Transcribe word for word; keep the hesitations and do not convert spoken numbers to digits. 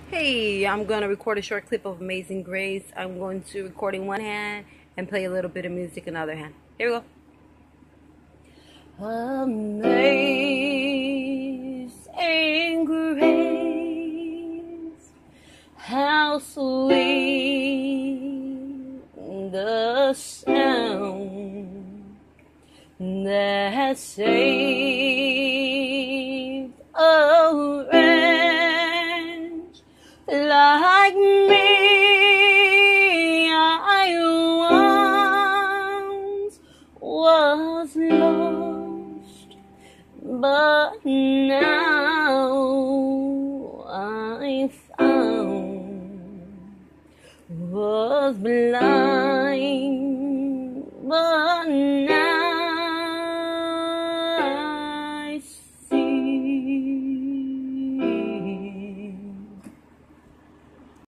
Hey, I'm going to record a short clip of Amazing Grace. I'm going to record in one hand and play a little bit of music in the other hand. Here we go. Amazing Grace, how sweet the sound that saved a wretch like me. I once was lost, but now I found, was blind